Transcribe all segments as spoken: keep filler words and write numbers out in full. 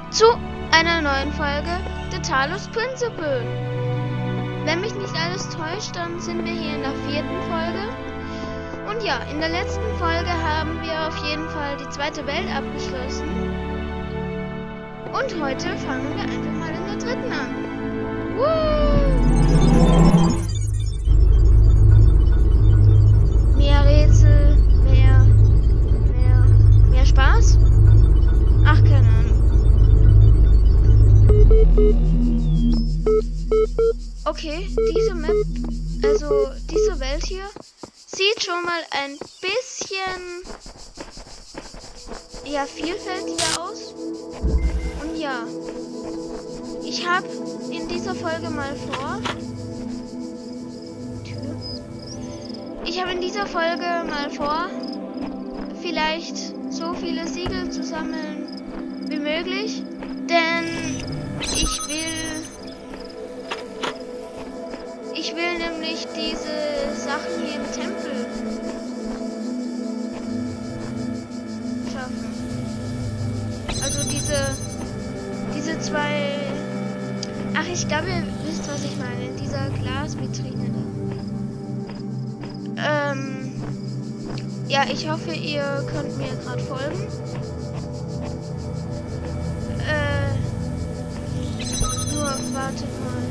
zu einer neuen Folge The Talos Principle. Wenn mich nicht alles täuscht, dann sind wir hier in der vierten Folge. Und ja, in der letzten Folge haben wir auf jeden Fall die zweite Welt abgeschlossen. Und heute fangen wir einfach mal in der dritten an. Woo! Mehr Rätsel, mehr, mehr, mehr Spaß? Ach, keine Ahnung. Okay, diese Map, also diese Welt hier, sieht schon mal ein bisschen, ja, vielfältiger aus. Und ja, ich habe in dieser Folge mal vor, Tür. Ich habe in dieser Folge mal vor, vielleicht so viele Siegel zu sammeln wie möglich, denn ich will, ich will nämlich diese Sachen hier im Tempel schaffen. Also diese, diese zwei, ach, ich glaube, ihr wisst, was ich meine, in dieser Glasvitrine da. Ähm, ja, ich hoffe, ihr könnt mir gerade folgen. Äh, nur wartet mal.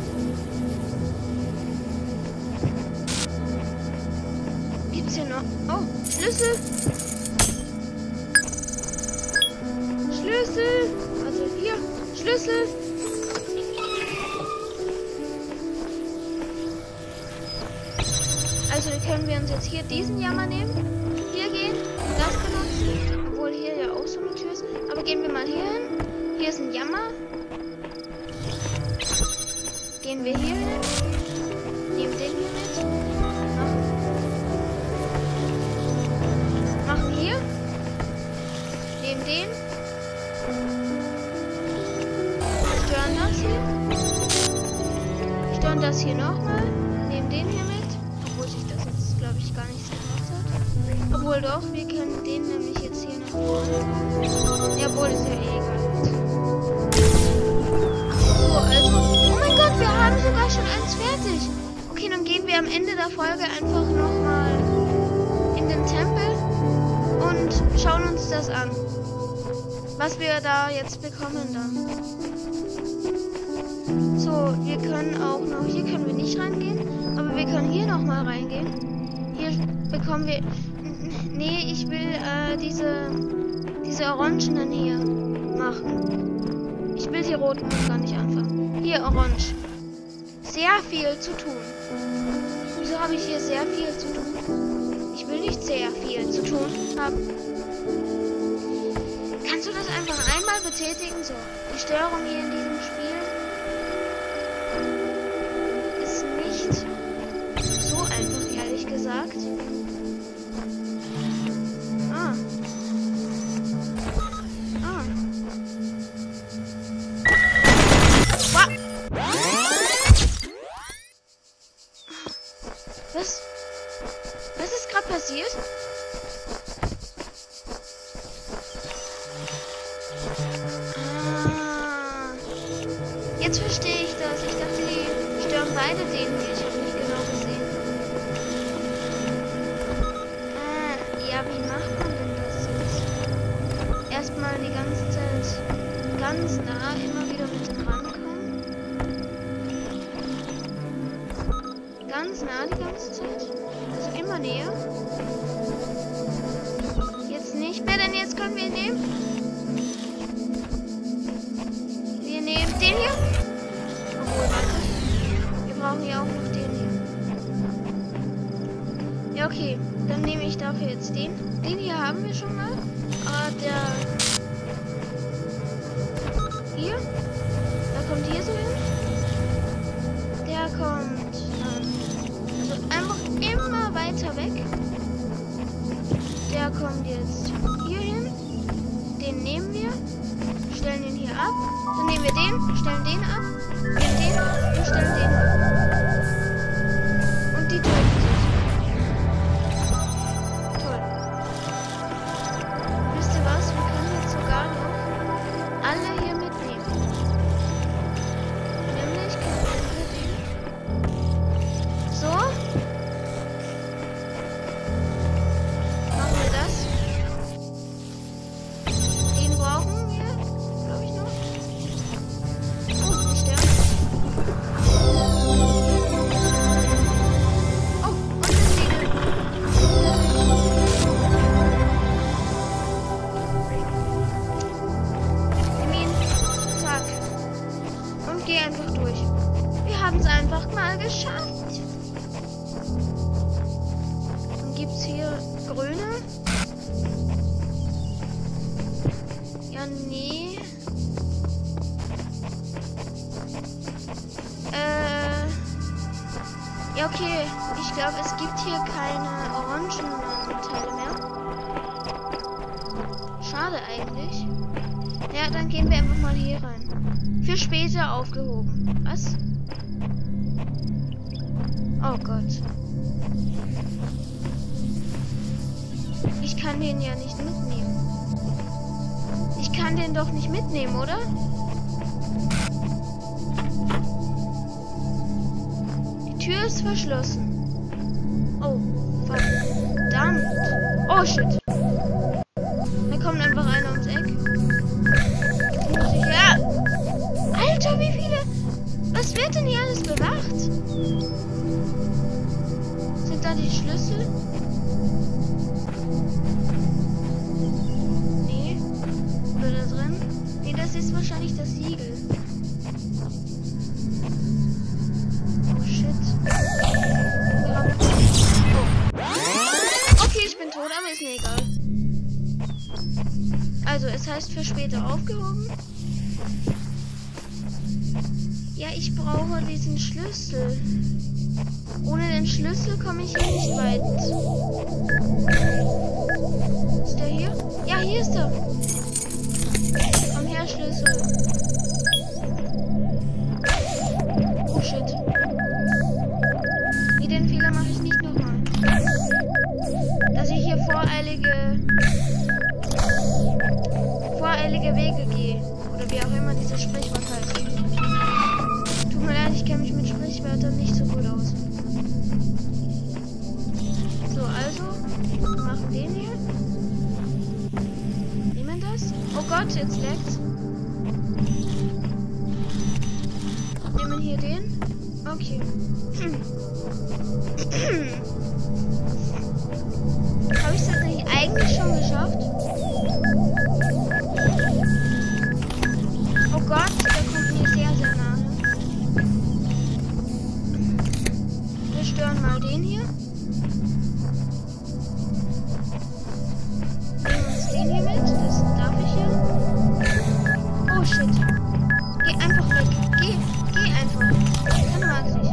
Gibt's hier noch? Oh, Schlüssel! Schlüssel! Also hier, Schlüssel! Also können wir uns jetzt hier diesen Jammer nehmen, hier gehen, das benutzen, obwohl hier ja auch so eine Tür ist. Aber gehen wir mal hier hin. Hier ist ein Jammer. Gehen wir hier hin. Nehmen den hier mit. Machen, machen hier. Nehmen den. Stören das hier. Stören das hier nochmal. Nehmen den hier mit. Obwohl sich das jetzt, glaube ich, gar nichts gemacht hat. Obwohl doch, wir können den nämlich jetzt hier nach vorne. Jawohl, ist ja eh egal. So, also. Oh mein Gott, wir haben sogar schon eins fertig. Okay, dann gehen wir am Ende der Folge einfach nochmal in den Tempel und schauen uns das an. Was wir da jetzt bekommen dann. So, wir können auch noch, hier können wir nicht reingehen, aber wir können hier nochmal reingehen. Hier bekommen wir, nee, ich will äh, diese, diese Orangenen hier machen. Ich will die roten noch gar nicht anfangen. Hier, orange. Sehr viel zu tun. Wieso habe ich hier sehr viel zu tun? Ich will nicht sehr viel zu tun haben. Kannst du das einfach einmal betätigen? So, die Steuerung hier in diesem Spiel ist nicht so einfach, ehrlich gesagt. Ah. Ah. Wow. Was? Was ist gerade passiert? Jetzt verstehe ich das. Ich dachte, die stören beide den hier. Ich habe nicht genau gesehen. Äh, ja, wie macht man denn das jetzt? Erstmal die ganze Zeit ganz nah immer wieder mit dem rankommen. Ganz nah die ganze Zeit. Also immer näher. Jetzt nicht mehr, denn jetzt können wir ihn nehmen. Wir nehmen den hier. Obwohl, warte. Wir brauchen ja auch noch den hier. Ja, okay. Dann nehme ich dafür jetzt den. Den hier haben wir schon mal. Aber der... Hier. Der kommt hier so hin. Der kommt dann... Also einfach immer weiter weg. Der kommt jetzt hier hin. Den nehmen wir. Stellen den hier ab. Dann nehmen wir den, stellen den ab, nehmen den und stellen den ab. Und die töten sich. Toll. Wisst ihr was? Wir können jetzt sogar noch alle hier es hier grüne? Ja, nee. Äh. Ja, okay. Ich glaube, es gibt hier keine orangenen Teile mehr. Schade eigentlich. Ja, dann gehen wir einfach mal hier rein. Für später aufgehoben. Was? Oh Gott. Ich kann den ja nicht mitnehmen. Ich kann den doch nicht mitnehmen, oder? Die Tür ist verschlossen. Oh, verdammt. Oh, shit. Da kommt einfach einer ums Eck. Muss ich, ja. Alter, wie viele? Was wird denn hier alles bewacht? Sind da die Schlüssel? Nee. Oder da drin? Nee, das ist wahrscheinlich das Siegel. Oh, shit. Oh. Okay, ich bin tot, aber ist mir egal. Also, es heißt für später aufgehoben. Ja, ich brauche diesen Schlüssel. Ohne den Schlüssel komme ich hier nicht weit. Ist der hier? Ja, hier ist er. Komm her, Schlüssel. Oh, shit. Nee, den Fehler mache ich nicht nochmal. Dass ich hier voreilige... voreilige Wege gehe. Oder wie auch immer dieses Sprichwort heißt. Tut mir leid, ich kenne mich mit Sprichwörtern nicht so gut aus. So, also, wir machen den hier. Nehmen das. Oh Gott, jetzt leckt's. Nehmen hier den. Okay. Habe ich das nicht eigentlich schon geschafft? Oh Gott, der kommt mir sehr, sehr nahe. Wir stören mal den hier. Nehmen uns den hier mit. Das darf ich hier. Oh shit. Geh einfach weg. Geh. Geh einfach. Keiner mag dich.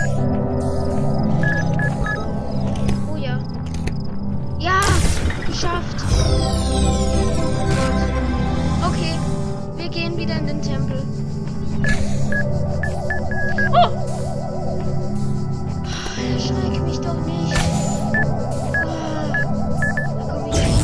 Oh ja. Ja! Geschafft. Okay. Wir gehen wieder in den Tempel. Oh! Erschreck mich doch nicht. Oh. Da komm ich nicht.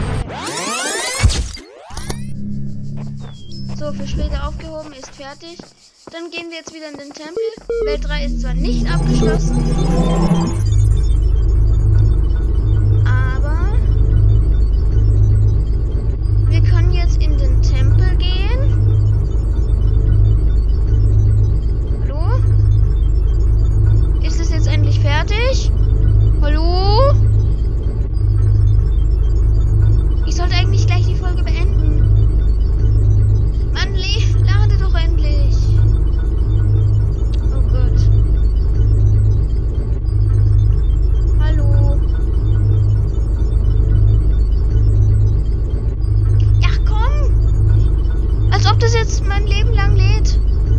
So, für später aufgehoben ist fertig. Dann gehen wir jetzt wieder in den Tempel. Welt drei ist zwar nicht abgeschlossen, aber wir können jetzt in den Tempel gehen. Hallo? Ist es jetzt endlich fertig? Hallo? Ich sollte eigentlich gleich die Folge beenden. Mann, lade doch endlich. Oh Gott. Hallo. Ja, komm. Als ob das jetzt mein Leben lang lädt.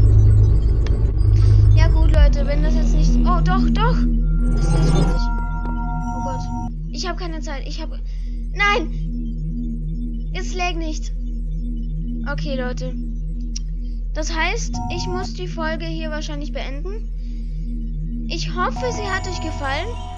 Ja gut, Leute, wenn das jetzt nicht... Oh, doch, doch. Es ist jetzt fertig. Oh Gott. Ich habe keine Zeit. Ich habe... Nein. Es lädt nicht. Okay, Leute. Das heißt, ich muss die Folge hier wahrscheinlich beenden. Ich hoffe, sie hat euch gefallen.